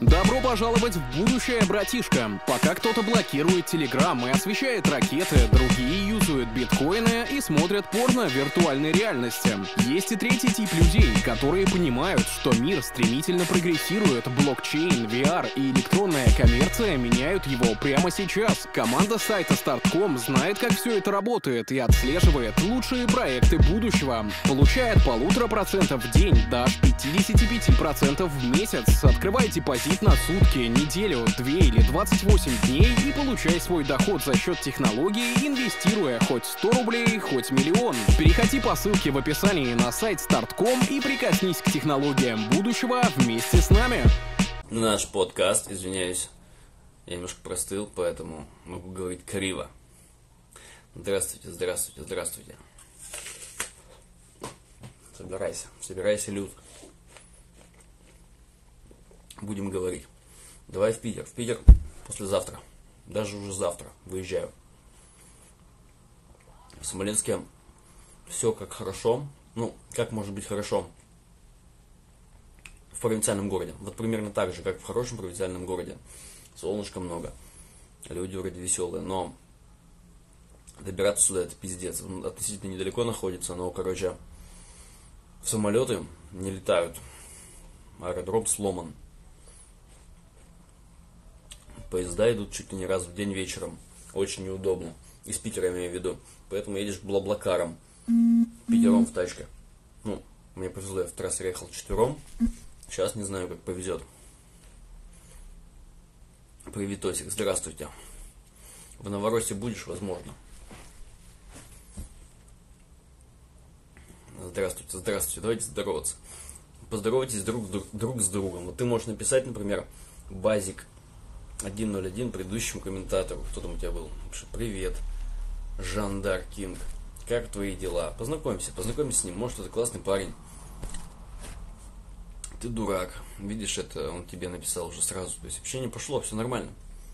Добро пожаловать в будущее, братишка. Пока кто-то блокирует Telegram и освещает ракеты, другие юзают биткоины и смотрят порно в виртуальной реальности. Есть и третий тип людей, которые понимают, что мир стремительно прогрессирует, блокчейн, VR и электронная коммерция меняют его прямо сейчас. Команда сайта Start.com знает, как все это работает и отслеживает лучшие проекты будущего. Получая от 1,5% в день до 55% в месяц. Открывай депозит на сутки, неделю, 2 или 28 дней и получай свой доход за счет технологий, инвестируя хоть 100 рублей, хоть миллион. Переходи по ссылке в описании на сайт Start.com и прикоснись к технологиям будущего вместе с нами. Наш подкаст, извиняюсь, я немножко простыл, поэтому могу говорить криво. Здравствуйте, здравствуйте, здравствуйте. Собирайся, Люд. Будем говорить. Давай в Питер. В Питер послезавтра. Даже уже завтра выезжаю. В Смоленске все как хорошо. Ну, как может быть хорошо в провинциальном городе. Вот примерно так же, как в хорошем провинциальном городе. Солнышка много. Люди вроде веселые. Но добираться сюда это пиздец. Он относительно недалеко находится. Но, короче, самолеты не летают. Аэродром сломан. Поезда идут чуть ли не раз в день вечером. Очень неудобно. Из Питера я имею в виду. Поэтому едешь блаблакаром. Пятером в тачке. Ну, мне повезло, я в трассе ехал четвером. Сейчас не знаю, как повезет. Приветосик, здравствуйте. В Новороссии будешь, возможно. Здравствуйте, здравствуйте. Давайте здороваться. Поздоровайтесь друг с другом. Вот ты можешь написать, например, Базик 101 предыдущему комментатору. Кто там у тебя был? Привет, Жандар Кинг. Как твои дела? Познакомься с ним. Может, это классный парень. Ты дурак. Видишь, это он тебе написал уже сразу. То есть общение пошло, все нормально.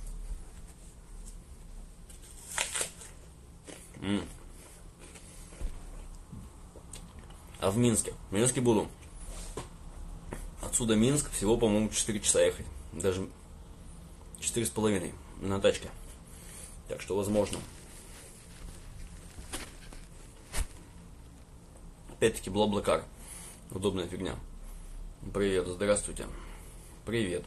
А в Минске? В Минске буду. Отсюда Минск всего, по-моему, 4 часа ехать. Даже 4,5 на тачке. Так что возможно. Опять-таки блаблакар. Удобная фигня. Привет, здравствуйте. Привет.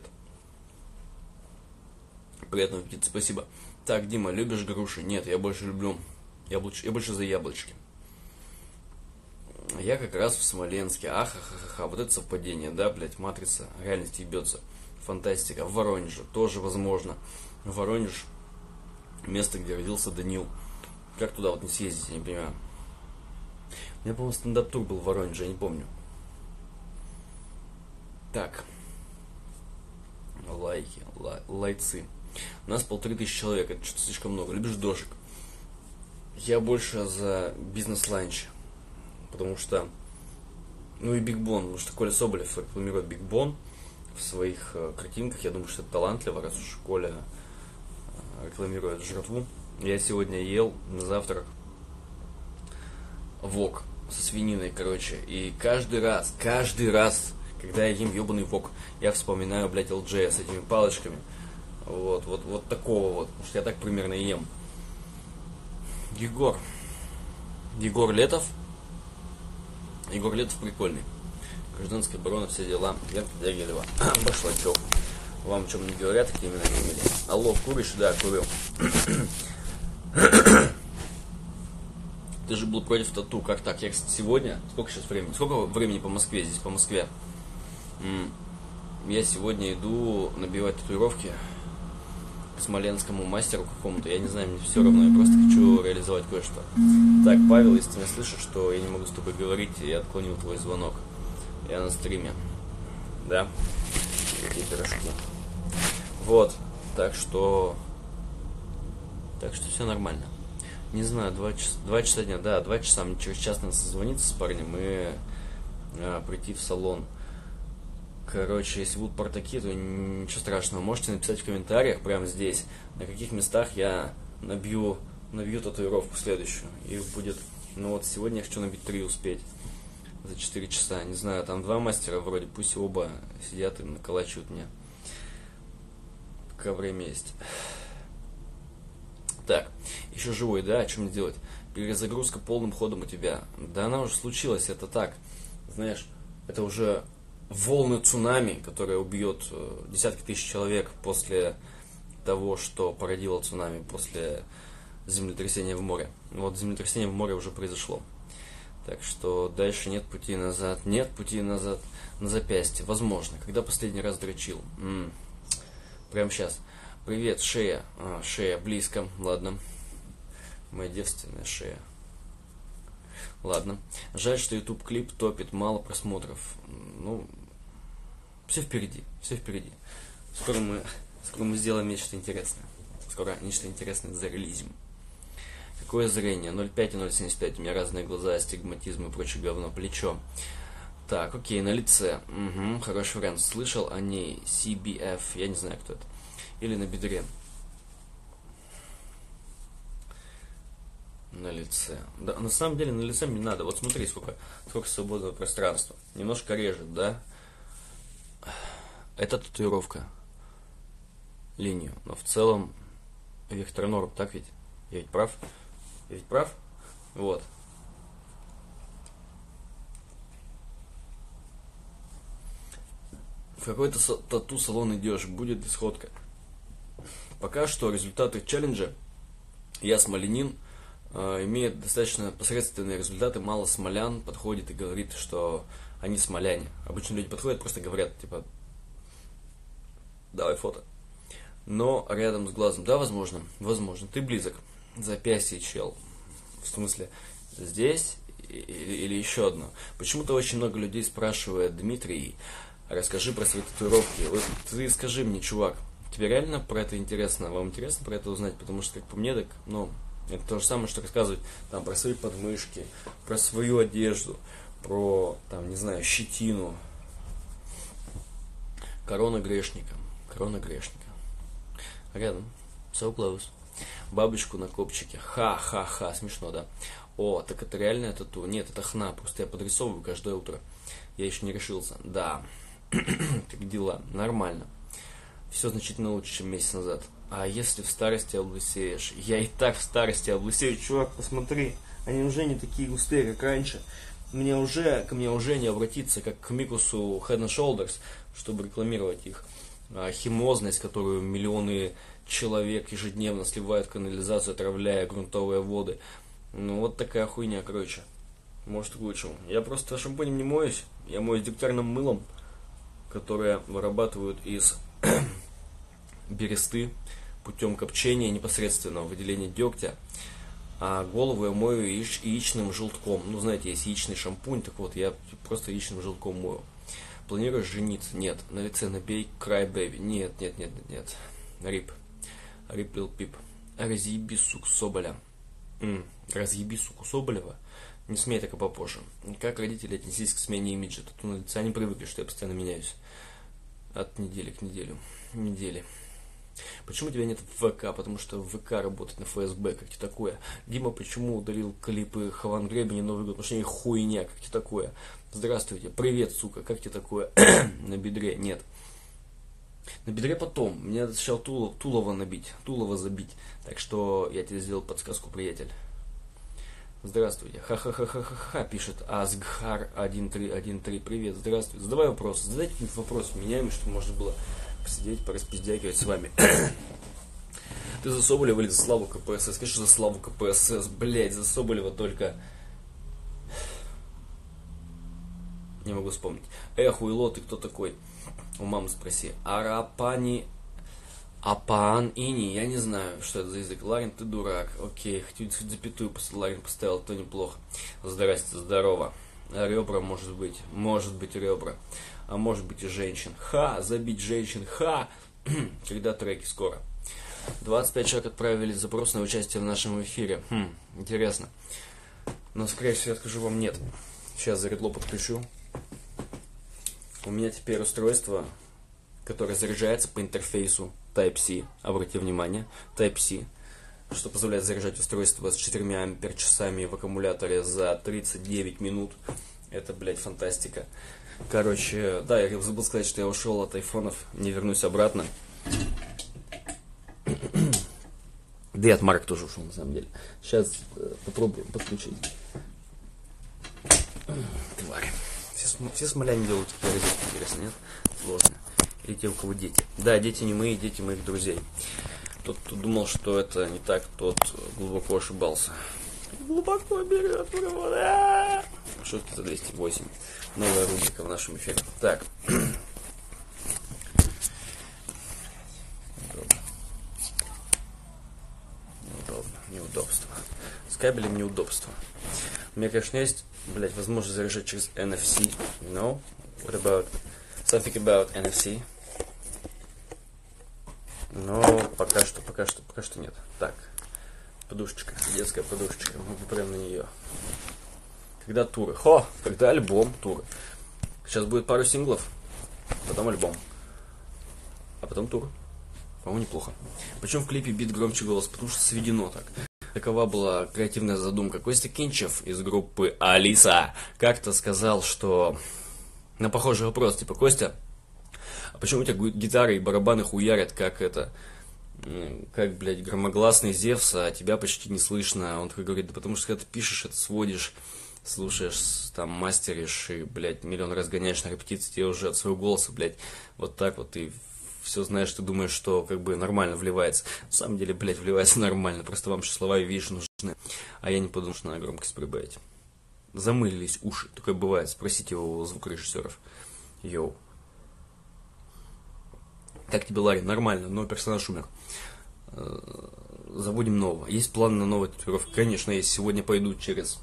Приятного аппетита, спасибо. Так, Дима, любишь груши? Нет, я больше люблю я больше за яблочки. Я как раз в Смоленске. Ахахаха, вот это совпадение, да, блять, матрица реальности ебется. Фантастика. В Воронеже тоже возможно. Воронеж место, где родился Данил. Как туда вот не съездить, я не понимаю. У меня, по-моему, стендап-тур был в Воронеже, я не помню. Так. Лайцы. У нас 1500 человек, это что-то слишком много. Любишь дожик? Я больше за бизнес-ланч. Потому что, ну и Биг Бон, потому что Коля Соболев рекламирует Биг Бон в своих картинках. Я думаю, что это талантливо, раз уж Коля рекламирует жратву. Я сегодня ел на завтрак вок со свининой, короче. И каждый раз, когда я ем ебаный вок, я вспоминаю, блядь, LJ с этими палочками. Вот такого вот. Потому что я так примерно ем. Егор Летов прикольный. Гражданская оборона, все дела. Янка Дягилева. Башлачок. Вам о чем не говорят, такие имена фамилии. Алло, куришь? Да, курю. Ты же был против тату. Как так? Я, кстати, сегодня... Сколько сейчас времени? Сколько времени по Москве? Здесь по Москве. Я сегодня иду набивать татуировки к смоленскому мастеру какому-то. Я не знаю, мне все равно. Я просто хочу реализовать кое-что. Так, Павел, если ты меня слышишь, что я не могу с тобой говорить, я отклонил твой звонок. Я на стриме. Да? Какие пирожки. Вот. Так что все нормально. Не знаю, 2 часа дня. Да, 2 часа. Мне через час надо созвониться с парнем и прийти в салон. Короче, если будут портаки, то ничего страшного. Можете написать в комментариях прямо здесь, на каких местах я набью татуировку следующую. Их будет... Ну вот сегодня я хочу набить 3 успеть. За 4 часа. Не знаю, там 2 мастера вроде, пусть оба сидят и наколачивают мне. пока время есть. Так, еще живой, да? О чем мне делать? Перезагрузка полным ходом у тебя. Да она уже случилась, это так. Знаешь, это уже волны цунами, которая убьет десятки тысяч человек после того, что породило цунами, после землетрясения в море. Вот землетрясение в море уже произошло. Так что дальше нет пути назад. Нет пути назад на запястье. Возможно. Когда последний раз дрочил? Прямо сейчас. Привет, шея. Шея близко. Ладно. Моя девственная шея. Ладно. Жаль, что YouTube клип топит, мало просмотров. Ну, все впереди. Все впереди. Скоро мы сделаем нечто интересное. Скоро нечто интересное зарелизим. Какое зрение? 0,5 и 0,75. У меня разные глаза, астигматизм и прочее говно. Плечо. Так, окей, на лице. Угу, хороший вариант. Слышал о ней. CBF. Я не знаю, кто это. Или на бедре. На лице. Да, на самом деле на лице мне надо. Вот смотри, сколько свободного пространства. Немножко режет, да? Это татуировка. Линию. Но в целом вектор норм, так ведь? Я ведь прав? Я ведь прав? Вот. В какой-то тату-салон идешь, будет исходка. Пока что результаты челленджа «Я смолянин» имеет достаточно посредственные результаты. Мало смолян подходит и говорит, что они смоляне. Обычно люди подходят, просто говорят, типа, давай фото. Но рядом с глазом, да, возможно, ты близок. Запястье, чел. В смысле, здесь или еще одно. Почему-то очень много людей спрашивает: Дмитрий, расскажи про свои татуировки. Вот ты скажи мне, чувак, тебе реально про это интересно? Вам интересно про это узнать? Потому что, как по мне, так, ну, это то же самое, что рассказывать там про свои подмышки, про свою одежду, про, там, не знаю, щетину. Корона грешника. Рядом. So close. Бабочку на копчике. Ха-ха-ха. Смешно, да? О, так это реальное тату? Нет, это хна. Просто я подрисовываю каждое утро. Я еще не решился. Да. Как дела? Нормально. Все значительно лучше, чем месяц назад. А если в старости облысеешь? Я и так в старости облысею. Чувак, посмотри. Они уже не такие густые, как раньше. Ко мне уже не обратиться, как к Микусу Head and Shoulders, чтобы рекламировать их. Химозность, которую миллионы человек ежедневно сливают в канализацию, отравляя грунтовые воды. Ну, вот такая хуйня, короче. Может, к лучшему. Я просто шампунем не моюсь. Я моюсь дегтярным мылом, которое вырабатывают из бересты путем копчения непосредственного выделения дегтя. А голову я мою яичным желтком. Ну, знаете, есть яичный шампунь, так вот, я просто яичным желтком мою. Планируешь жениться? Нет. На лице набей Cry Baby. Нет. Рип Лил Пип. Разъеби, сук, Соболя. Разъеби, суку, Соболева. Не смей так и попозже. Как родители отнеслись к смене имиджа? Тату на лице. Они привыкли, что я постоянно меняюсь. От недели к неделе. Почему тебя нет в ВК? Потому что в ВК работает на ФСБ, как тебе такое? Дима, почему удалил клипы Хаван Гребени Новый год? Потому что они хуйня, как тебе такое? Здравствуйте, привет, сука, как тебе такое? На бедре? Нет. На бедре потом. Мне надо сначала Тулово забить. Так что я тебе сделал подсказку, приятель. Здравствуйте. Ха-ха-ха-ха-ха, пишет Азгхар 1313. Привет, здравствуй. Задавай вопрос. Задайте какие-нибудь вопросы меняемые, чтобы можно было посидеть, пораспиздякивать с вами. Ты за Соболева или за Славу КПСС? Конечно, за Славу КПСС. Блять, за Соболева только... Не могу вспомнить. Хуйло, ты кто такой? У мамы спроси. Апаан Ини, я не знаю, что это за язык. Ларин, ты дурак. Окей, хоть запятую после Ларин поставил, то неплохо. Здрасте, здорово. Ребра, может быть ребра. А может быть и женщин. Забить женщин. Когда треки скоро. 25 человек отправили запрос на участие в нашем эфире. Интересно. Но, скорее всего, я скажу вам нет. Сейчас заредло подключу. У меня теперь устройство, которое заряжается по интерфейсу Type-C. Обратите внимание, Type-C, что позволяет заряжать устройство с 4 ампер-часами в аккумуляторе за 39 минут. Это, блядь, фантастика. Короче, да, я забыл сказать, что я ушел от айфонов, не вернусь обратно. Да и от Марк тоже ушел, на самом деле. Сейчас попробуем подключить. Твари. Все смоляне делают такие розетки, интересно, нет? Сложно. Или те, у кого дети. Да, дети не мои, дети моих друзей. Тот, кто думал, что это не так, тот глубоко ошибался. Глубоко берет. Шутки за 208. Новая рубрика в нашем эфире. Так. Неудобство. С кабелем неудобство. У меня, конечно, есть, блять, возможность заряжать через NFC. No? What about something about NFC? Но пока что нет. Так. Подушечка. Детская подушечка. Мы прям на нее. Когда туры? Когда альбом туры. Сейчас будет пару синглов. Потом альбом. А потом тур. По-моему, неплохо. Почему в клипе бит громче голос? Потому что сведено так. Такова была креативная задумка. Костя Кинчев из группы Алиса как-то сказал, что на похожий вопрос, типа, Костя, а почему у тебя гитары и барабаны хуярят, как блядь, громогласный Зевс, а тебя почти не слышно? Он такой говорит, да потому что когда ты пишешь, это сводишь, слушаешь, там, мастеришь и, блядь, миллион раз гоняешь на репетиции, тебе уже от своего голоса, блядь, вот так вот ты все знаешь, ты думаешь, что как бы нормально вливается. На самом деле, блядь, вливается нормально. Просто вам еще слова и вещи нужны. А я не подумал, что надо громкость прибавить. Замылились уши. Такое бывает. Спросите у звукорежиссеров. Йоу. Как тебе, Ларри? Нормально, но персонаж умер. Заводим нового. Есть план на новую татуировку? Конечно, есть. Сегодня пойду через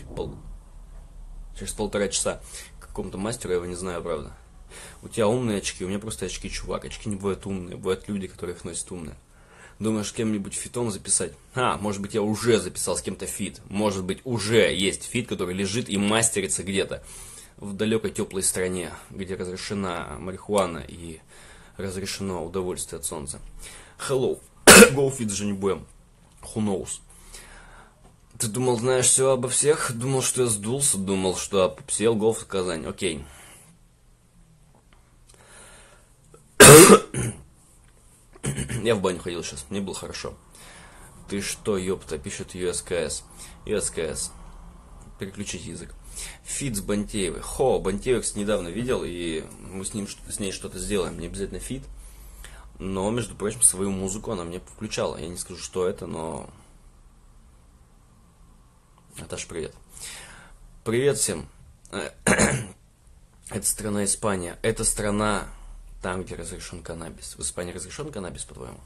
полтора часа к какому-то мастеру, я его не знаю, правда. У тебя умные очки, у меня просто очки, чувак. Очки не бывают умные, бывают люди, которые их носят умные. Думаешь, с кем-нибудь фитом записать? Может быть, я уже записал с кем-то фит. Может быть, уже есть фит, который лежит и мастерится где-то в далекой теплой стране, где разрешена марихуана и разрешено удовольствие от солнца. Hello. Go fit же не будем. Who knows? Ты думал, знаешь все обо всех? Думал, что я сдулся? Думал, что опупсел? Голф Казань. Окей. Я в баню ходил сейчас, мне было хорошо. Ты что, ёпта, пишет USKS. USKS. Переключить язык. Фит с Бантеевой. Бантеевой, кстати, недавно видел, и мы с ней что-то сделаем. Не обязательно фит. Но, между прочим, свою музыку она мне включала. Я не скажу, что это, но... Наташа, привет. Привет всем. Это страна Испания. Это страна... Там, где разрешен каннабис. В Испании разрешен каннабис, по-твоему?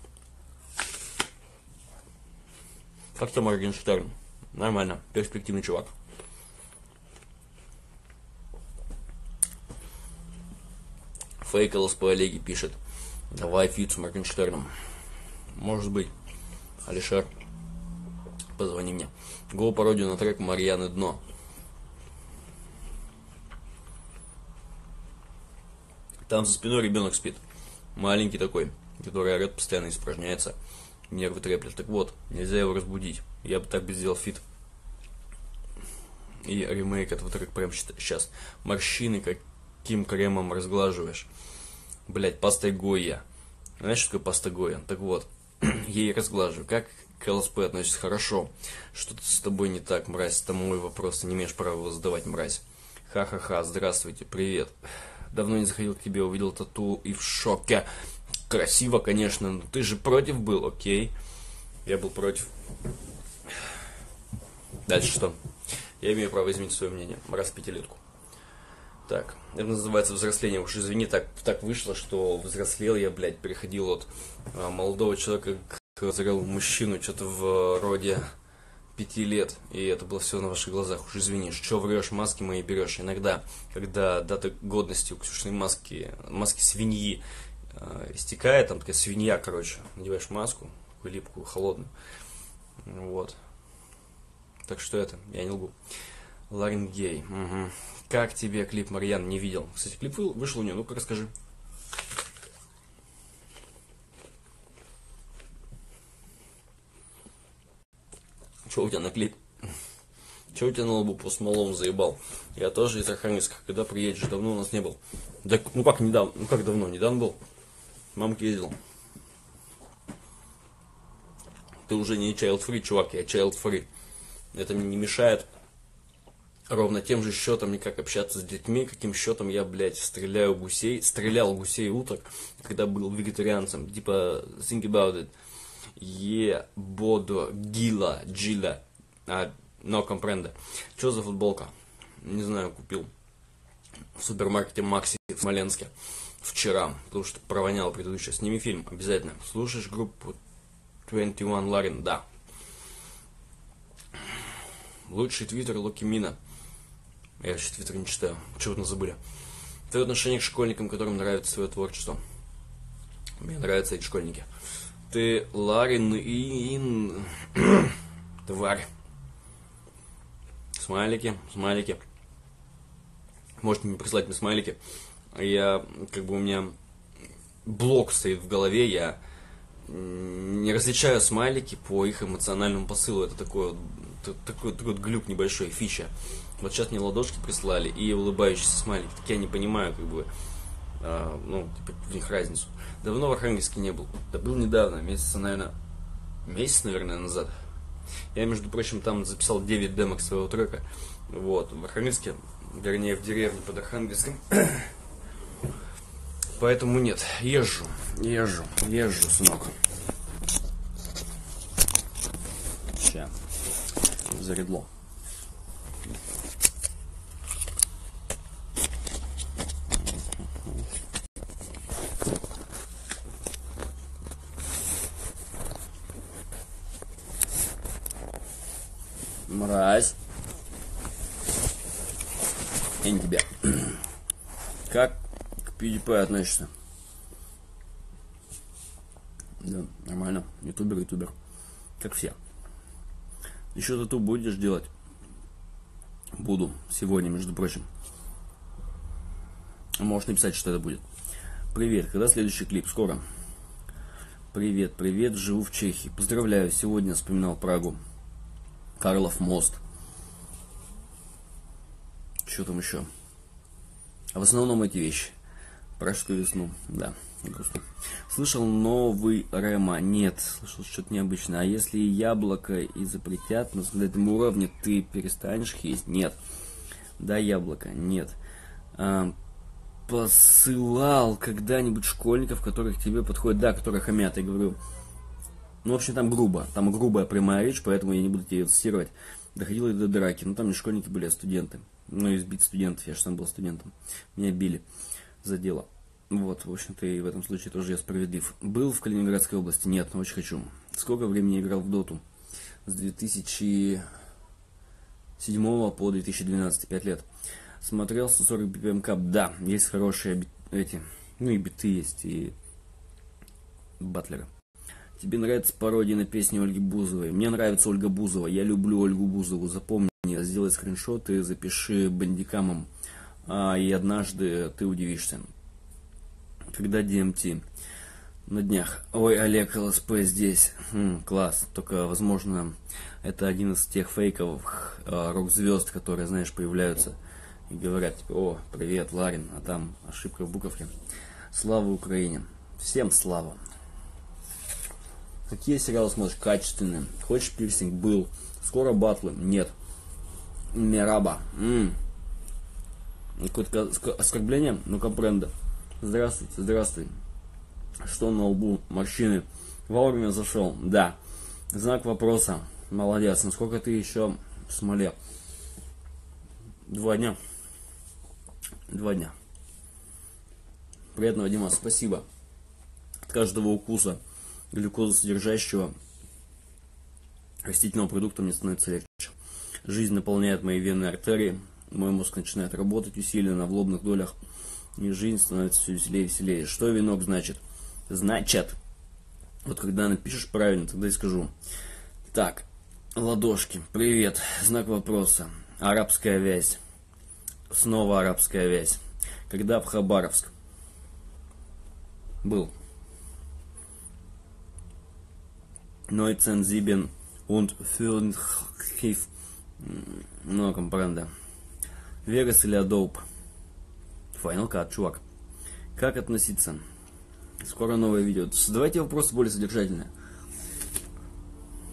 Как там Моргенштерн? Нормально. Перспективный чувак. Фейк ЛСП Олеги пишет. Давай фит с Моргенштерном. Может быть. Алишер, позвони мне. Гоу пародию на трек Марьяны Дно. Там за спиной ребенок спит. Маленький такой, который орет, постоянно испражняется. Нервы треплет. Так вот, нельзя его разбудить. Я бы так бы сделал фит. И ремейк этого трека прямо сейчас. Морщины каким кремом разглаживаешь? Блять, пастой Гойя. Знаешь, что такое паста Гойя? Так вот, ей разглаживаю. Как к ЛСП относишься? Хорошо. Что-то с тобой не так, мразь. Это мой вопрос. Ты не имеешь права его задавать, мразь. Ха-ха-ха, здравствуйте, привет. Давно не заходил к тебе, увидел тату и в шоке. Красиво, конечно, но ты же против был, окей. Я был против. Дальше что? Я имею право изменить свое мнение. Раз в пятилетку. Так, это называется взросление. Уж извини, так вышло, что взрослел я, блядь, переходил от молодого человека к зрелому мужчину, что-то в роде 5 лет, и это было все на ваших глазах. Уж извини, что врешь, маски мои берешь. Иногда, когда дата годности у Ксюшиной маски свиньи истекает, там такая свинья, короче, надеваешь маску, такую липкую, холодную. Вот. Так что это, я не лгу. Ларингей. Угу. Как тебе клип Марьян? Не видел. Кстати, клип вышел у нее, ну-ка расскажи. Что у тебя на клип? Че у тебя на лбу Post Malone заебал? Я тоже из Архангельска. Когда приедешь? Давно у нас не был. Да, ну как недавно? Ну как давно? Недавно был. Мамка ездил. ты уже не child-free, чувак, я child-free. Это мне не мешает ровно тем же счетом никак общаться с детьми, каким счетом я, блядь, стрелял гусей уток, когда был вегетарианцем. Типа, think about it. Бодо, гила, джила. Но компренде. Что за футболка? Не знаю, купил в супермаркете Макси в Смоленске вчера, потому что провонял предыдущее. Сними фильм, обязательно. Слушаешь группу 21 Larin? Да. Лучший твиттер Локи Мина. Я еще твиттер не читаю. Чего-то забыли. Твое отношение к школьникам, которым нравится твое творчество. Мне нравятся эти школьники. Ты Ларин и... Тварь. Смайлики. Можете мне прислать мне смайлики. Я, у меня блок стоит в голове, я не различаю смайлики по их эмоциональному посылу. Это такой глюк небольшой, фича. Вот сейчас мне ладошки прислали и улыбающиеся смайлики. Так я не понимаю, в них разницу. Давно в Архангельске не был. Да был недавно, месяц, наверное, назад. Я, между прочим, там записал 9 демок своего трека. Вот, в Архангельске, вернее, в деревне под Архангельском. Поэтому нет, езжу, сынок. Ща, заредло. Мразь. Я не тебя. Как к PewDiePie относишься? Да, нормально. Ютубер. Как все. Еще тату будешь делать? Буду. Сегодня, между прочим. Можешь написать, что это будет. Привет. Когда следующий клип? Скоро. Привет. Живу в Чехии. Поздравляю. Сегодня вспоминал Прагу. Карлов мост. Что там еще? А в основном эти вещи. Пражскую весну. Да, грустно. Слышал новый Рема? Нет. Слышал что-то необычное. А если яблоко и запретят на законодательном уровне, ты перестанешь есть? Нет. Да, яблоко? Нет. Посылал когда-нибудь школьников, которые к тебе подходят? Да, которые хамят. Я говорю... Ну, в общем, там грубо. Там грубая прямая речь, поэтому я не буду тебя цитировать. Доходило и до драки. Но там не школьники были, а студенты. Ну, избить студентов. Я же сам был студентом. Меня били за дело. Вот, в общем-то, и в этом случае тоже я справедлив. Был в Калининградской области? Нет, но очень хочу. Сколько времени играл в доту? С 2007 по 2012, 5 лет. Смотрел 140 BPM Cup? Да, есть хорошие и биты есть, и батлеры. Тебе нравится пародия на песни Ольги Бузовой? Мне нравится Ольга Бузова. Я люблю Ольгу Бузову. Запомни, сделай скриншот и запиши бандикамом. И однажды ты удивишься. Когда DMT? На днях. Ой, Олег ЛСП здесь. Класс. Только, возможно, это один из тех фейковых рок-звезд, которые, знаешь, появляются и говорят, типа, о, привет, Ларин, а там ошибка в буковке. Слава Украине. Всем слава. Какие сериалы смотришь? Качественные. Хочешь пирсинг? Был. Скоро батлы? Нет. Мераба. Какое-то оскорбление? Ну-ка, бренда. Здравствуй. Что на лбу? Морщины. Вовремя зашел? Да. Знак вопроса. Молодец. Насколько ты еще в смоле? 2 дня. 2 дня. Приятного, Дима. Спасибо. От каждого укуса глюкозосодержащего растительного продукта мне становится легче. Жизнь наполняет мои вены и артерии. Мой мозг начинает работать усиленно в лобных долях. И жизнь становится все веселее и веселее. Что венок значит? Значит. Вот когда напишешь правильно, тогда и скажу. Так. Ладошки. Привет. Знак вопроса. Арабская вязь. Снова арабская вязь. Когда в Хабаровск? Был. Neuzenseben und Fürnchiv. Ну, компренда. Вегас или Adobe? Final Cut, чувак. Как относиться? Скоро новое видео. Задавайте вопросы более содержательные.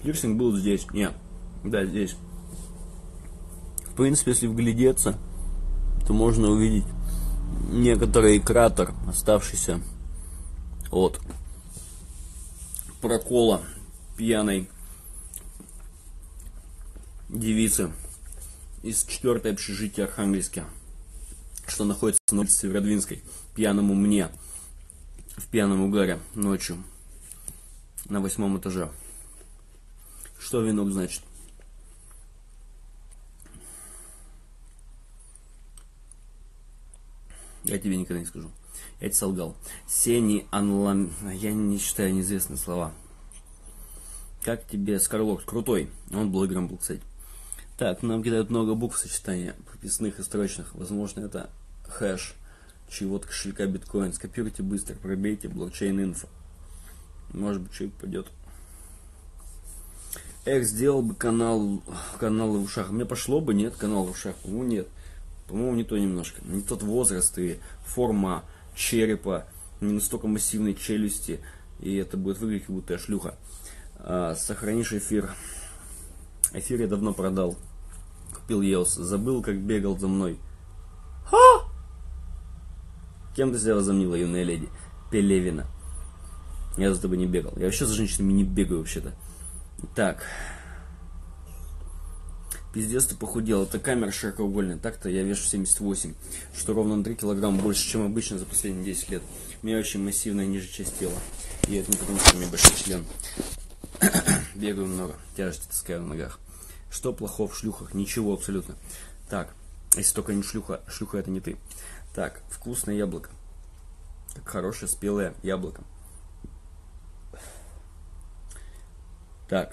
Пирсинг был здесь. Нет. Да, здесь. В принципе, если вглядеться, то можно увидеть некоторый кратер, оставшийся от прокола пьяной девицы из 4-й общежития Архангельска, что находится на улице Северодвинской, пьяному мне в пьяном угаре ночью на 8-м этаже. Что венок значит? Я тебе никогда не скажу. Я тебе солгал. Сени анлам... Я не считаю неизвестные слова. Как тебе Скарлок? Крутой. Он блогером был, кстати. Так, нам кидают много букв сочетания прописных и строчных. Возможно, это хэш чего-то кошелька биткоин. Скопируйте быстро, пробейте блокчейн инфо. Может быть, человек пойдет. Эх, сделал бы каналы в ушах. Мне пошло бы, нет, канал в ушах. По-моему, нет. По-моему, не то немножко. Не тот возраст и форма черепа, не настолько массивной челюсти. И это будет выглядеть, как будто я шлюха. Сохранишь эфир. Эфир я давно продал. Купил EOS. Забыл, как бегал за мной. Ха! Кем ты себя возомнила, юная леди? Пелевина. Я за тобой не бегал. Я вообще за женщинами не бегаю вообще-то. Так. Пиздец, ты похудел. Это камера широкоугольная. Так-то я вешу 78, что ровно на 3 килограмма больше, чем обычно за последние 10 лет. У меня очень массивная нижняя часть тела. И это не потому, что у меня большой член. Бегаю много. Тяжести таскаю на ногах. Что плохого в шлюхах? Ничего абсолютно. Так. Если только не шлюха. Шлюха это не ты. Так. Вкусное яблоко. Так, хорошее спелое яблоко. Так.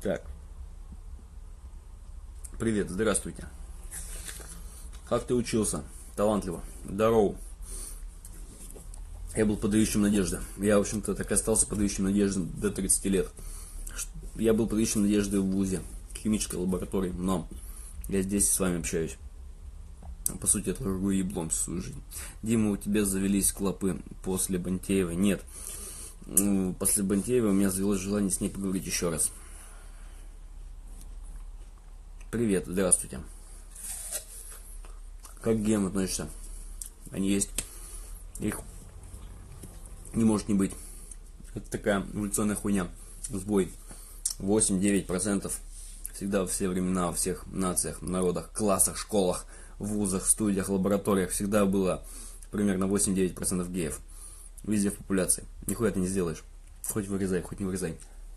Привет, здравствуйте. Как ты учился? Талантливо. Здорово. Я был подающим надежды. Я, в общем-то, так и остался подающим надежды до 30 лет. Я был подающим надежды в ВУЗе, химической лаборатории, но я здесь с вами общаюсь. По сути, это рву еблом всю свою жизнь. Дима, у тебя завелись клопы после Бантеева? Нет. После Бантеева у меня завелось желание с ней поговорить еще раз. Привет, здравствуйте. Как к геям относишься? Они есть. Их не может не быть. Это такая эволюционная хуйня. Сбой. 8-9% всегда во все времена, во всех нациях, народах, классах, школах, вузах, студиях, лабораториях всегда было примерно 8-9% геев. Везде в популяции. Нихуя ты не сделаешь. Хоть вырезай, хоть не вырезай.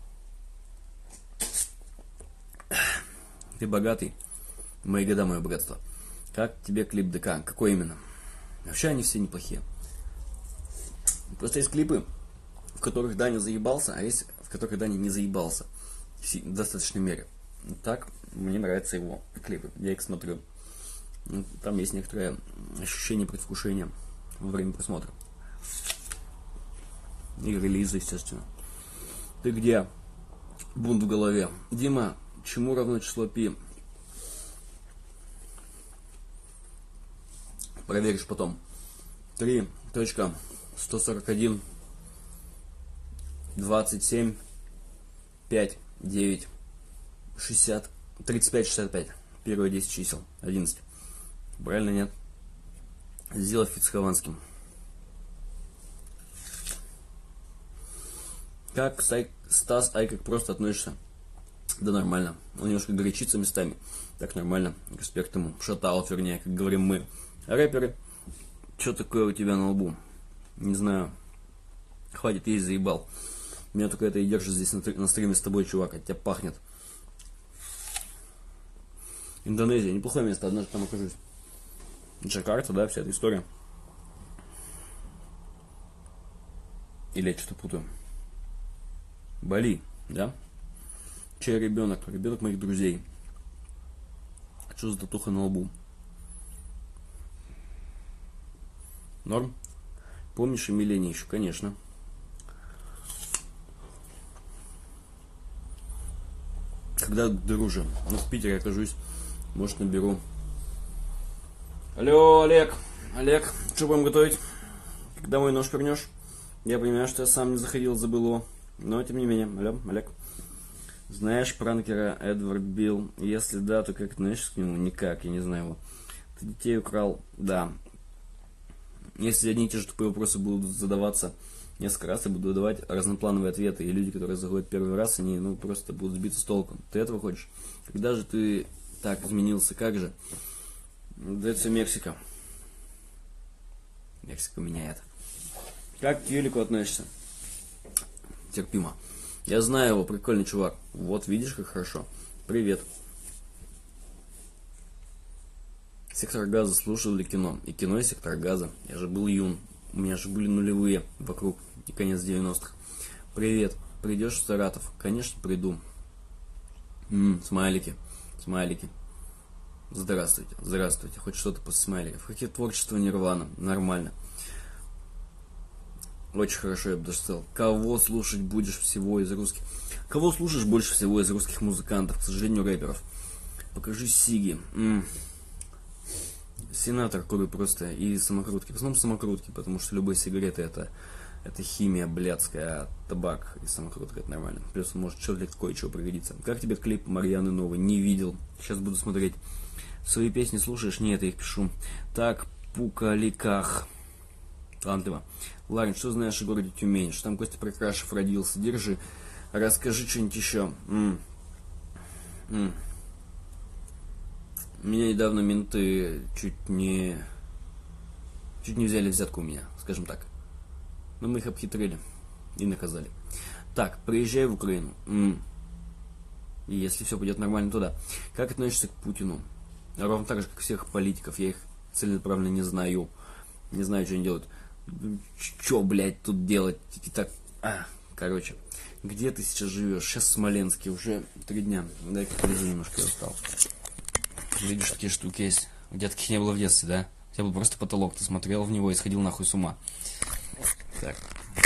Ты богатый? Мои года, мое богатство. Как тебе клип ДК? Какой именно? Вообще они все неплохие. Просто есть клипы, в которых Даня заебался, а есть, в которых Даня не заебался. В достаточной мере. Так, мне нравятся его клипы. Я их смотрю. Там есть некоторое ощущение предвкушения во время просмотра. И релиза, естественно. Ты где? Бунт в голове. Дима, чему равно число π? Проверишь потом. 3.141 27 5 9 60 35 65. Первые 10 чисел. 11. Правильно, нет? Сделай фит с Хованским. Как Стас Айкак просто относишься? Да нормально. Он немножко горячится местами. Так нормально. Респект ему. Шатаут, вернее, как говорим мы. А рэперы? Что такое у тебя на лбу? Не знаю. Хватит, есть, заебал. Меня только это и держит здесь на стриме с тобой, чувак. От тебя пахнет. Индонезия. Неплохое место. Однажды там окажусь. Джакарта, да, вся эта история. Или я что-то путаю. Бали, да? Чей ребенок? Ребенок моих друзей. А что за татуха на лбу? Норм? Помнишь Емельяне еще? Конечно. Когда дружим? Ну, в Питере окажусь. Может, наберу. Алло, Олег. Олег, что будем готовить? Когда мой нож вернешь? Я понимаю, что я сам не заходил, забыл его. Но, тем не менее. Алло, Олег. Знаешь пранкера Эдвард Билл? Если да, то как относишься к нему? Никак, я не знаю его. Ты детей украл? Да. Если одни и те же тупые вопросы будут задаваться несколько раз, я буду давать разноплановые ответы. И люди, которые заходят первый раз, они просто будут сбиться с толку. Ты этого хочешь? Когда же ты так изменился? Как же? Да это все Мексика. Мексика меняет. Как к Юлику относишься? Терпимо. Я знаю его, прикольный чувак. Вот видишь, как хорошо. Привет. Сектор газа слушал ли кино? И кино, и сектор газа. Я же был юн. У меня же были нулевые вокруг. И конец 90-х. Привет. Придешь в Саратов? Конечно, приду. Смайлики. Смайлики. Здравствуйте. Здравствуйте. Хоть что-то после смайликов. Какие творчество Нирвана? Нормально. Очень хорошо, я бы даже сказал. Кого слушать будешь всего из русских? Кого слушаешь больше всего из русских музыкантов? К сожалению, рэперов. Покажи Сиги. Сенатор, курю просто. И самокрутки. В основном самокрутки, потому что любые сигареты это химия блядская, а табак и самокрутка это нормально. Плюс может что-то для кое-чего пригодится. Как тебе клип Марьяны новый? Не видел. Сейчас буду смотреть. Свои песни слушаешь? Нет, я их пишу. Так, Пукаликах. Талантливо. Ларин, что знаешь о городе Тюмень? Что там Костя Прекрашев родился? Держи. Расскажи что-нибудь еще. Меня недавно менты чуть не взяли взятку у меня, скажем так. Но мы их обхитрили и наказали. Так, приезжай в Украину. И если все пойдет нормально туда. Как относишься к Путину? Ровно так же, как всех политиков. Я их целенаправленно не знаю. Не знаю, что они делают. Че, блядь, тут делать? И так, короче. Где ты сейчас живешь? Сейчас в Смоленске. Уже 3 дня. Дай-ка полежу немножко, я устал. Видишь, такие штуки есть. У тебя таких не было в детстве, да? У тебя был просто потолок. Ты смотрел в него и сходил нахуй с ума. Так.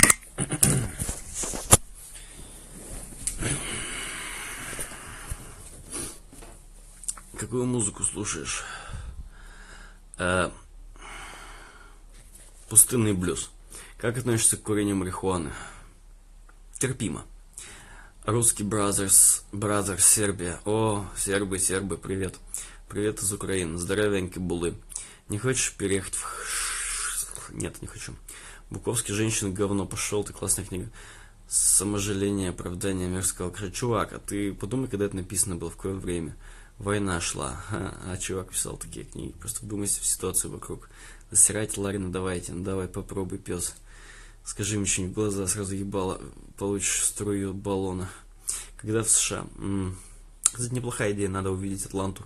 Какую музыку слушаешь? Пустынный блюз. Как относишься к курению марихуаны? Терпимо. Русский Brothers Сербия. О, сербы, привет. Привет из Украины. Здоровенькие булы. Не хочешь переехать в... Нет, не хочу. Буковский «Женщина говно». Пошел ты, классная книга. Саможаление, оправдание мирского края. Чувак, а ты подумай, когда это написано было, в какое время? Война шла. А чувак писал такие книги. Просто вдумайся в ситуацию вокруг. Засирайте Ларина, давайте. Ну давай, попробуй, пес. Скажи мне что-нибудь в глаза, сразу ебало. Получишь струю баллона. Когда в США? Кстати, неплохая идея, надо увидеть Атланту.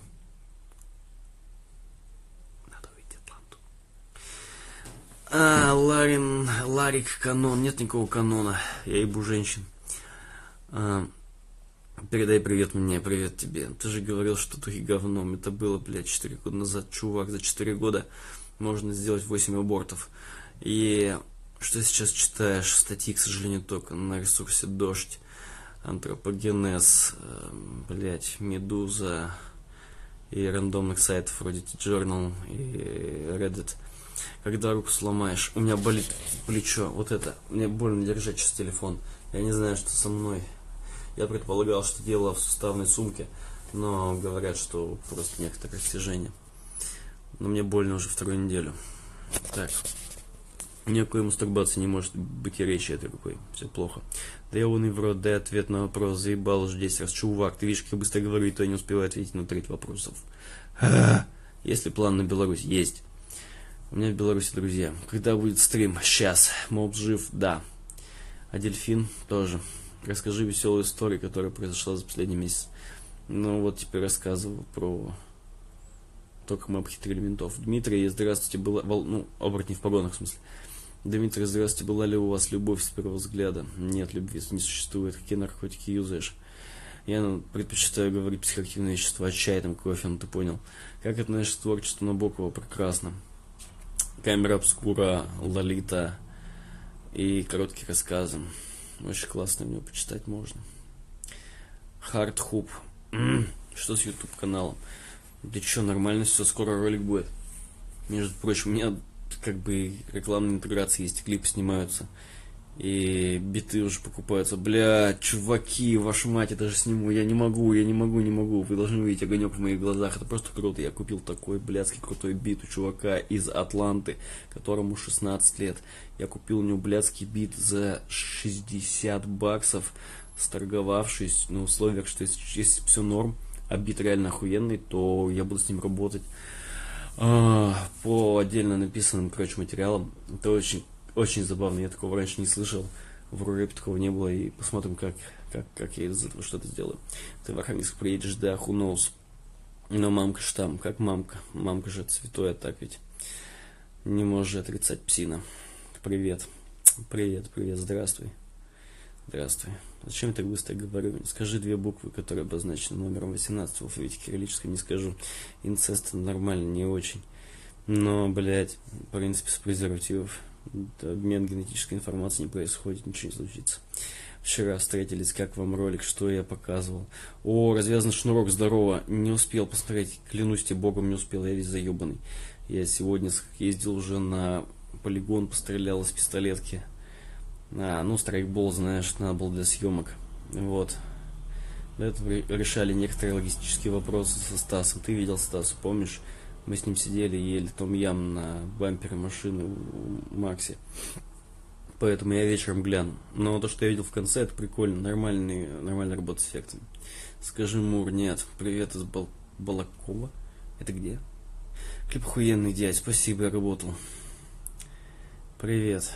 Ларик канон. Нет никакого канона. Я ебу женщин. Передай привет мне, привет тебе. Ты же говорил, что ты говном. Это было, блядь, 4 года назад. Чувак, за 4 года можно сделать 8 абортов. И что сейчас читаешь? Статьи, к сожалению, только на ресурсе Дождь, Антропогенез, блядь, Медуза и рандомных сайтов вроде T-Journal и Reddit. Когда руку сломаешь, у меня болит плечо, вот это, мне больно держать сейчас телефон. Я не знаю, что со мной. Я предполагал, что дело в суставной сумке, но говорят, что просто некоторые растяжения. Но мне больно уже 2-ю неделю. Так. Никакой мастурбации не может быть и речи этой рукой. Все плохо. Да ебаный в рот, дай ответ на вопрос. Заебал уже 10 раз. Чувак, ты видишь, как я быстро говорю, и то я не успеваю ответить на 3 вопросов. Есть ли план на Беларусь? Есть. У меня в Беларуси друзья. Когда будет стрим? Сейчас. Моб жив? Да. А дельфин? Тоже. Расскажи веселую историю, которая произошла за последний месяц. Ну вот теперь рассказываю про то, как мы обхитрили ментов. Дмитрий, здравствуйте, была... оборотни в погонах, в смысле. Дмитрий, здравствуйте, была ли у вас любовь с первого взгляда? Нет, любви не существует. Какие наркотики юзаешь? Я предпочитаю говорить психоактивные вещества, чай, там, кофе, ты понял. Как относишься к творчеству Набокова? Прекрасно. Камера обскура, Лолита и короткие рассказы. Очень классно, мне почитать можно. Хардхуп. Что с YouTube каналом? Да что, нормально все, скоро ролик будет. Между прочим, у меня как бы рекламные интеграции есть, клипы снимаются. И биты уже покупаются. Бля, чуваки, вашу мать, я даже сниму. Я не могу. Вы должны увидеть огонек в моих глазах. Это просто круто. Я купил такой блядский крутой бит у чувака из Атланты, которому 16 лет. Я купил у него блядский бит за 60 баксов, сторговавшись на условиях, что если все норм, а бит реально охуенный, то я буду с ним работать по отдельно написанным, короче, материалам. Это очень забавно, я такого раньше не слышал, в рэпе такого не было, и посмотрим, как я из этого что-то сделаю. Ты в Архангельск приедешь, да, who knows. Но мамка ж там, как мамка. Мамка же святое, так ведь. Не можешь отрицать, псина. Привет, здравствуй. Зачем я так быстро говорю? Скажи 2 буквы, которые обозначены номером 18 в алфавите кириллическом, не скажу. Инцест нормально, не очень. Но, блядь, в принципе, с презервативов обмен генетической информацией не происходит, ничего не случится. Вчера встретились, как вам ролик, что я показывал. О, развязанный шнурок, здорово. Не успел посмотреть, клянусь тебе богом, не успел, я весь заебанный. Я сегодня ездил уже на полигон, пострелял из пистолетки. Страйкбол, знаешь, надо было для съемок. Вот. До этого решали некоторые логистические вопросы со Стасом. Ты видел Стаса, помнишь? Мы с ним сидели, ели том-ям на бампере машины у Макси. Поэтому я вечером гляну. Но то, что я видел в конце, это прикольно. Нормальная работа с эффектами. Скажи, Мур, нет. Привет из Балакова. Это где? Клип охуенный, дядь. Спасибо, я работал. Привет.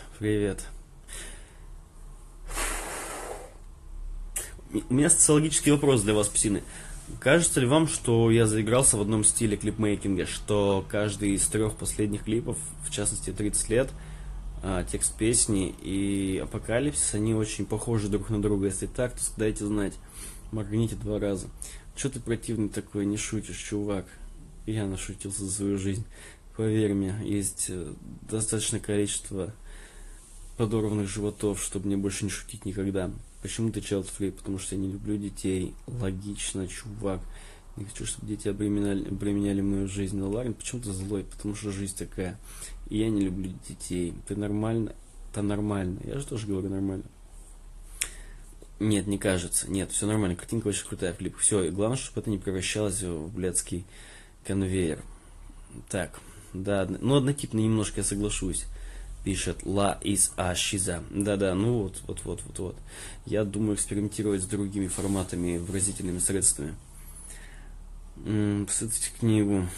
У меня социологический вопрос для вас, псины. Кажется ли вам, что я заигрался в одном стиле клипмейкинга, что каждый из 3 последних клипов, в частности 30 лет, текст песни и Апокалипсис, они очень похожи друг на друга. Если так, то дайте знать, моргните 2 раза. Че ты противный такой, не шутишь, чувак? Я нашутился за свою жизнь. Поверь мне, есть достаточное количество подорванных животов, чтобы мне больше не шутить никогда. Почему ты child free? Потому что я не люблю детей. Логично, чувак. Не хочу, чтобы дети обременяли мою жизнь. Но Ларин, почему ты злой? Потому что жизнь такая. И я не люблю детей. Ты нормально? Да нормально. Я же тоже говорю нормально. Нет, не кажется. Нет, все нормально. Картинка очень крутая в клипах. Все, и главное, чтобы это не превращалось в блядский конвейер. Так, да, однотипно немножко я соглашусь. Пишет Ла из Ашиза. Да, вот. Я думаю экспериментировать с другими форматами, выразительными средствами. Посмотрите книгу.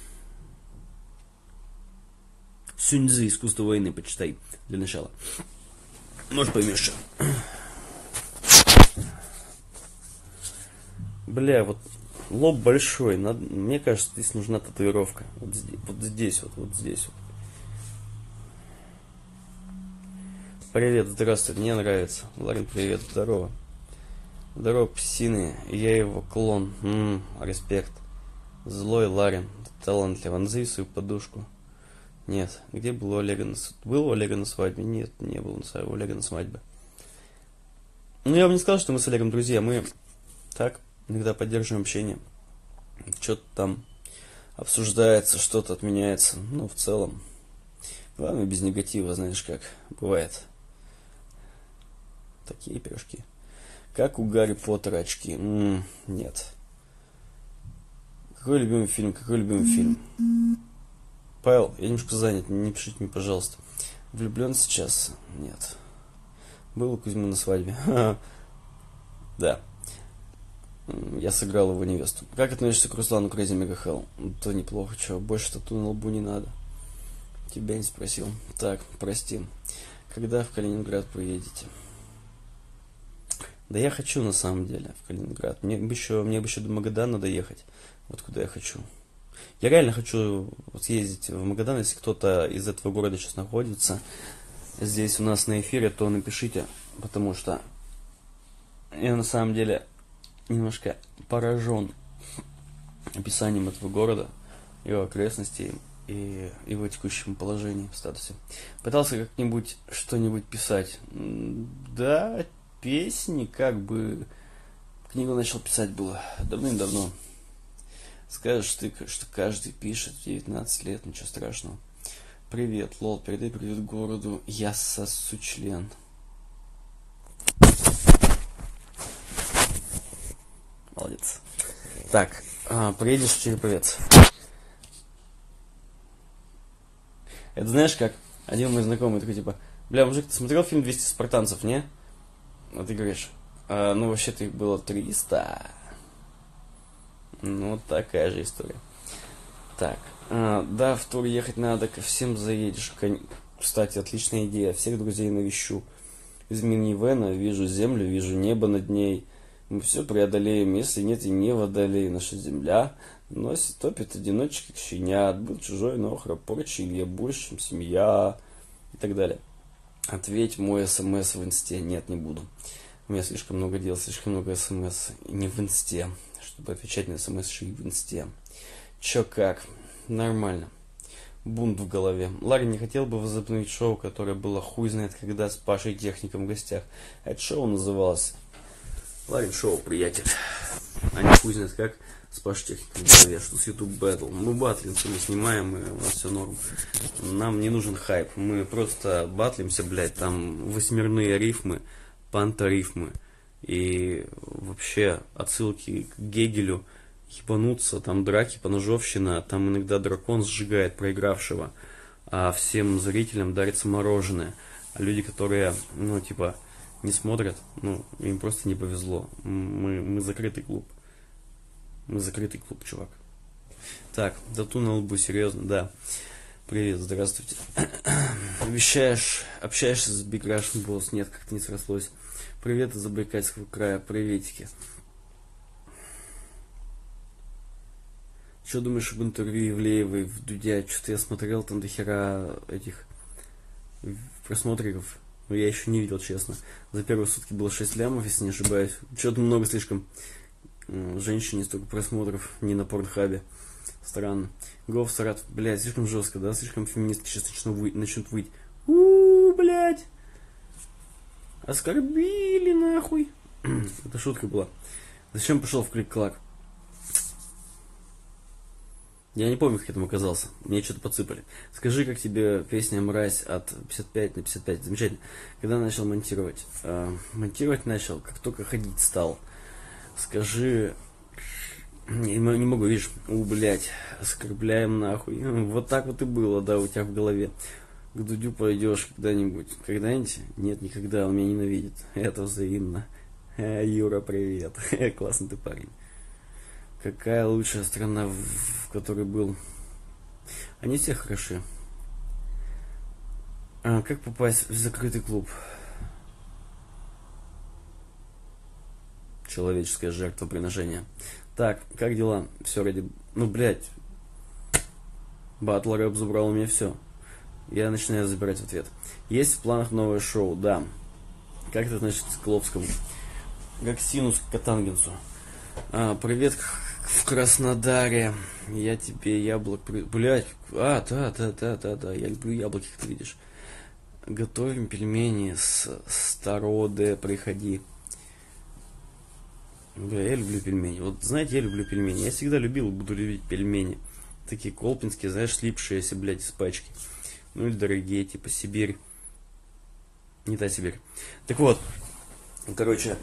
Суньцзы, искусство войны, почитай для начала. Может, поймешь. Бля, вот лоб большой. Мне кажется, здесь нужна татуировка. Вот здесь. Привет, здравствуй, мне нравится. Ларин, привет, здорово. Здорово, псины, я его клон. Респект. Злой Ларин, талантливый. Назови свою подушку. Нет, где был у Олега был у Олега на свадьбе? Нет, не был у Олега на свадьбе. Я вам не сказал, что мы с Олегом друзья. Мы так иногда поддерживаем общение. Что-то там обсуждается, что-то отменяется. В целом. Главное, без негатива, знаешь, как бывает. Такие пирожки. Как у Гарри Поттера очки? Нет. Какой любимый фильм? Павел, я немножко занят, не пишите мне, пожалуйста. Влюблен сейчас? Нет. Был у Кузьмы на свадьбе? Да. Я сыграл его невесту. Как относишься к Руслану Crazy Mega Hell? То неплохо, чего. Больше тату на лбу не надо. Тебя не спросил. Так, прости. Когда в Калининград поедете? Да я хочу на самом деле в Калининград. Мне бы еще до Магадана доехать. Вот куда я хочу. Я реально хочу съездить в Магадан. Если кто-то из этого города сейчас находится здесь у нас на эфире, то напишите. Потому что я на самом деле немножко поражен описанием этого города, его окрестностей и его текущем положении, в статусе. Пытался как-нибудь что-нибудь писать. Да, песни, книгу начал писать было давным-давно. Скажешь ты, что каждый пишет в 19 лет, ничего страшного. Привет, лол, передай привет городу. Я сосу член. молодец. Так, приедешь в Череповец. Это знаешь как? Один мой знакомый такой, типа, бля, мужик, ты смотрел фильм «200 спартанцев», не? А ты говоришь, ну вообще-то их было 300. Ну, такая же история. Так, да, в тур ехать надо, ко всем заедешь. Кстати, отличная идея, всех друзей навещу. Из минивэна вижу землю, вижу небо над ней. Мы все преодолеем, если нет и не водолей. Наша земля носит, топит одиночек, как щенят. Был чужой, но храпорчи, Илья больше, чем семья. И так далее. Ответь мой смс в инсте. Нет, не буду. У меня слишком много дел, слишком много смс. И не в инсте, чтобы отвечать на смс и в инсте. Чё как? Нормально. Бунт в голове. Ларри не хотел бы возобновить шоу, которое было хуй знает когда с Пашей Техником в гостях. Это шоу называлось Ларин Шоу, приятель. А не хуй знает как с Пашей Техником в голове. Что с YouTube Battle? Мы батлимся, мы снимаем, и у нас все норм. Нам не нужен хайп. Мы просто батлимся, блядь. Там восьмерные рифмы, панторифмы. И вообще отсылки к Гегелю. Ебануться, там драки, поножовщина, там иногда дракон сжигает проигравшего, а всем зрителям дарится мороженое. А люди, которые, ну, типа, не смотрят, ну, им просто не повезло. Мы закрытый клуб. Мы закрытый клуб, чувак. Так, тату на лбу, серьезно, да. Привет, здравствуйте. Общаешься с Big Russian Boss? Нет, как-то не срослось. Привет из Забайкальского края, приветики. Что думаешь об интервью Ивлеевой в Дудя? Что-то я смотрел, там до хера этих просмотриков. Но я еще не видел, честно. За первые сутки было 6 лямов, если не ошибаюсь. Что-то много слишком. Женщине столько просмотров, не на Порнхабе. Странно. Гов Саратов, блядь, слишком жестко, да? Слишком феминистки сейчас начнут выть. Блядь. Оскорбили, нахуй. Это шутка была. Зачем пошел в клик-клак? Я не помню, как я там оказался. Мне что-то подсыпали. Скажи, как тебе песня «Мразь» от 55 на 55. Замечательно. Когда начал монтировать? Монтировать начал, как только ходить стал. Скажи... Не могу, видишь? Блядь. Оскорбляем нахуй. Вот так вот и было, да, у тебя в голове. К Дудю пойдешь когда-нибудь. Когда-нибудь? Нет, никогда. Он меня ненавидит. Это взаимно. Юра, привет. Классный ты парень. Какая лучшая страна, в которой был? Они все хороши. Как попасть в закрытый клуб? Человеческое жертвоприношение. Так, как дела? Все ради... Ну, блядь. Батл рэп забрал у меня все. Я начинаю забирать в ответ. Есть в планах новое шоу? Да. Как это значит к Клопскому? Как синус к Катангенсу. Привет в Краснодаре. Я тебе яблок... Блядь. Да. Я люблю яблоки, как ты видишь. Готовим пельмени с Староде. Приходи. Бля, я люблю пельмени. Вот знаете, я люблю пельмени. Я всегда любил и буду любить пельмени. Такие колпинские, знаешь, слипшиеся, блядь, из пачки. Ну или дорогие, типа Сибирь. Не та Сибирь. Так вот. Короче,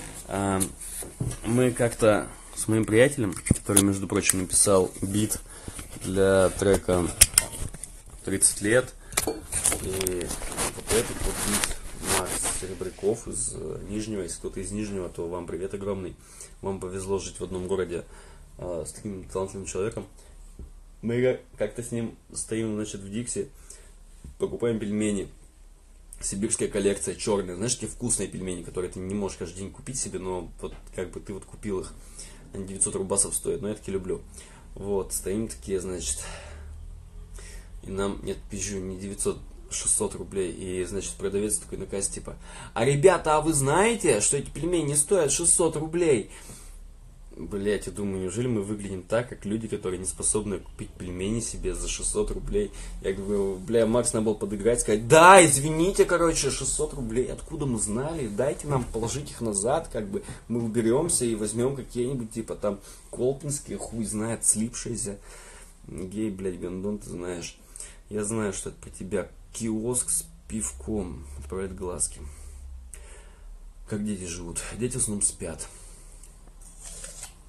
мы как-то с моим приятелем, который, между прочим, написал бит для трека 30 лет. И вот этот вот бит Макс Серебряков из Нижнего. Если кто-то из Нижнего, то вам привет огромный. Вам повезло жить в одном городе с таким талантливым человеком. Мы как-то с ним стоим, значит, в Дикси, покупаем пельмени. Сибирская коллекция, черная. Знаешь, такие вкусные пельмени, которые ты не можешь каждый день купить себе, но вот как бы ты вот купил их. Они 900 рубасов стоят, но я таки люблю. Вот, стоим такие, значит, и нам, нет, пизжу, не 900, 600 рублей. И, значит, продавец такой на кассе, типа, а ребята, а вы знаете, что эти пельмени стоят 600 рублей? Блять, я думаю, неужели мы выглядим так, как люди, которые не способны купить пельмени себе за 600 рублей? Я говорю, бля, Макс надо было подыграть, сказать, да, извините, короче, 600 рублей, откуда мы знали? Дайте нам положить их назад, как бы мы уберемся и возьмем какие-нибудь, типа, там, колпинские, хуй знает, слипшиеся. Гей, блядь, гондон, ты знаешь. Я знаю, что это про тебя. Киоск с пивком отправляет глазки. Как дети живут? Дети в основном спят.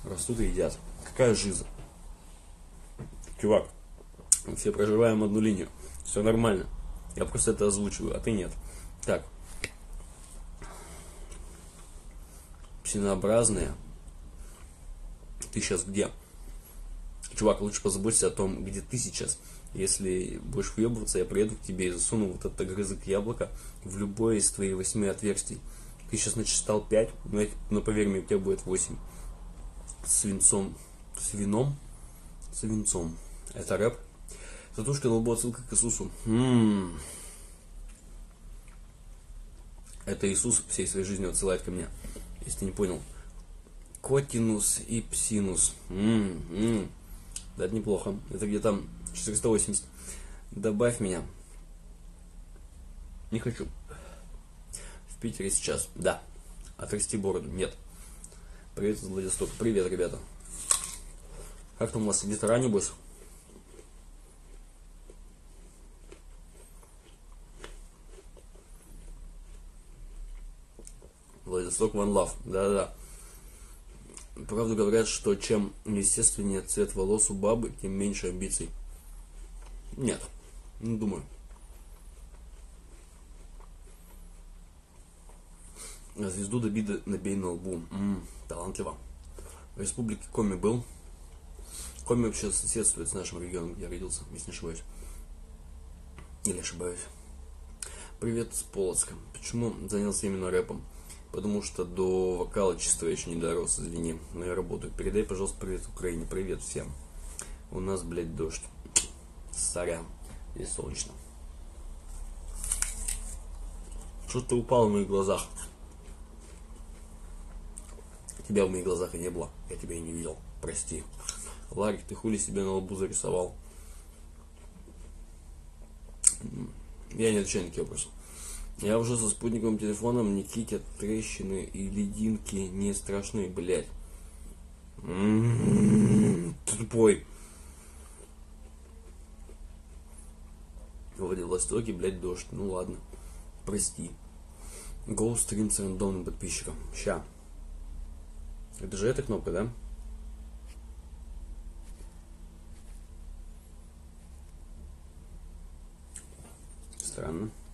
растут и едят. Какая жиза? Чувак, мы все проживаем одну линию. Все нормально. Я просто это озвучиваю, а ты нет. Так. Псинообразные. Ты сейчас где? Чувак, лучше позаботься о том, где ты сейчас. Если будешь въебываться, я приеду к тебе и засуну вот этот огрызок яблока в любое из твоих 8 отверстий. Ты сейчас начитал 5, но поверь мне, у тебя будет 8. Свинцом. Свином? Свинцом. Это рэп. Татушка на лбу, отсылка к Иисусу. Это Иисус всей своей жизнью отсылает ко мне. Если ты не понял. Котинус и псинус. Да, это неплохо. Это где-то 480. Добавь меня. Не хочу. В Питере сейчас. Да. Отрасти бороду. Нет. Привет из Владивостока. Привет, ребята. Как там у вас? Где-то ранее босс? Владивосток One Love. Да-да-да. Правда говорят, что чем естественнее цвет волос у бабы, тем меньше амбиций. Нет, не думаю. Звезду Давида набей на лбу. Талантливо. В республике Коми был. Коми вообще соседствует с нашим регионом, где я родился, если не ошибаюсь. Или ошибаюсь. Привет с Полоцка. Почему занялся именно рэпом? Потому что до вокала чистого еще не дорос, извини. Но я работаю. Передай, пожалуйста, привет Украине. Привет всем. У нас, блядь, дождь. Сорян. Здесь солнечно. Что-то упало в моих глазах. Тебя в моих глазах и не было. Я тебя и не видел. Прости. Ларик, ты хули себе на лбу зарисовал? Я не отвечаю на такие вопросы. Я уже со спутниковым телефоном, Никите трещины и лединки не страшны, блядь. Ты тупой. В Владивостоке, блядь, дождь. Ну ладно. Прости. Go стрим с рандомным подписчиком. Ща. Это же эта кнопка, да? Странно.